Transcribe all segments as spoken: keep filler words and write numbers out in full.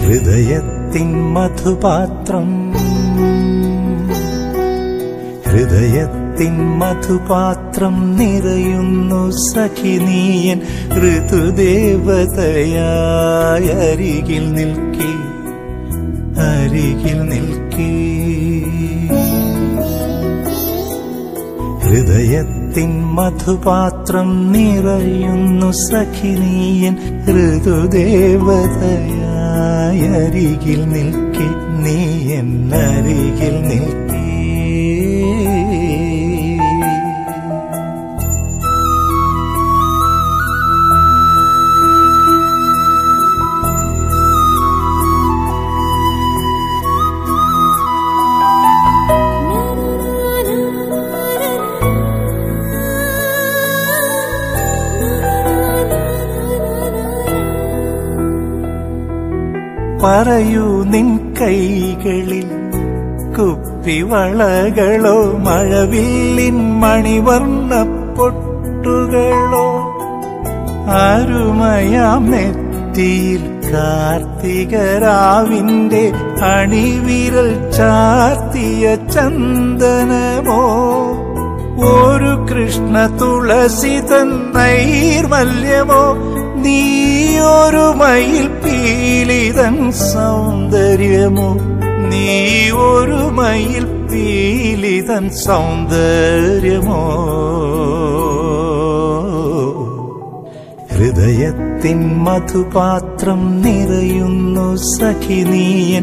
ഹൃദയത്തിൻ മധുപാത്രം ഹൃദയത്തിൻ മധുപാത്രം നിറയുന്നു സഖി നീയൻ ഋതുദേവതയായി അരികിൽ നിൽക്കേ അരികിൽ നിൽക്കേ ഹൃദയത്തിൻ മധുപാത്രം നിറയുന്നു സഖി നീയൻ ഋതുദേവതയായി അരികിൽ നിൽക്കേ നീയൻ അരികിൽ നിൽക്കേ. പറയൂ നിൻ കൈകളിൽ കുപ്പിവളകളോ മഴവില്ലിൻ മണിവർണ്ണ പൊട്ടുകളോ അരുമയാം നെറ്റിയിൽ കാർത്തികരാവിന്റെ അണിവിരൽ ചാർത്തിയ ചന്ദനമോ ഒരു കൃഷ്ണ തുളസിതൻ നൈർമല്യമോ നീയൊരു മയിൽ പീലിതൻ സൗന്ദര്യമോ നീ ഒരു മയിൽ പീലിതൻ സൗന്ദര്യമോ ഹൃദയത്തിൻ മധുപാത്രം നിറയുന്നു സഖി നീയൻ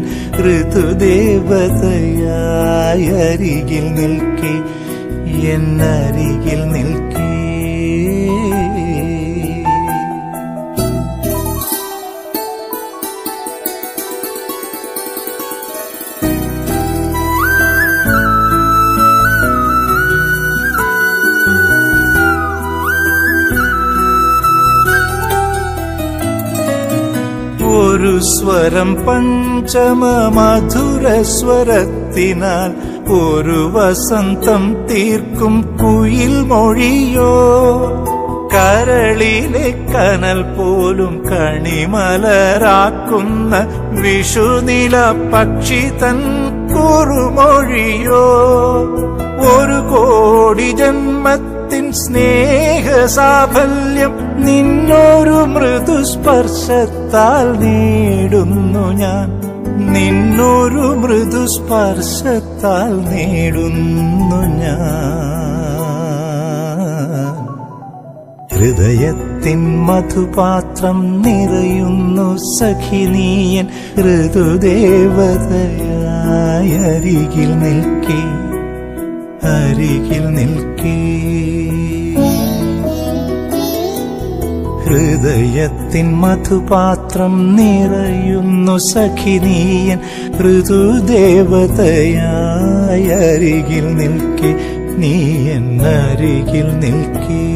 ഋതുദേവതയായി അരികിൽ നിൽക്കേ എന്നരികിൽ നിൽക്കേ. ഒരു സ്വരം പഞ്ചമ മധുര സ്വരത്തിനാൽ ഒരു വസന്തം തീർക്കും കുയിൽ മൊഴിയോ കരളിലെ കനൽ പോലും കണിമലരാക്കുന്ന വിഷുനില പക്ഷി തൻ കുറുമൊഴിയോ ഒരു കോടി ജന്മത്തിൻ സ്നേഹ സാഫല്യം നിന്നൊരു മൃദുസ്പർശത്താൽ നേടുന്നു ഞാൻ നിന്നൊരു മൃദുസ്പർശത്താൽ നേടുന്നു ഞാൻ. ഹൃദയത്തിൻ മധുപാത്രം നിറയുന്നു സഖി നീയൻ ഋതുദേവതയായി അരികിൽ നിൽക്കേ അരികിൽ നിൽക്കേ. ഹൃദയത്തിൻ മധുപാത്രം നിറയുന്നു സഖി നീയൻ ഋതുദേവതയായി അരികിൽ നിൽക്കേ നീയൻ അരികിൽ നിൽക്കേ.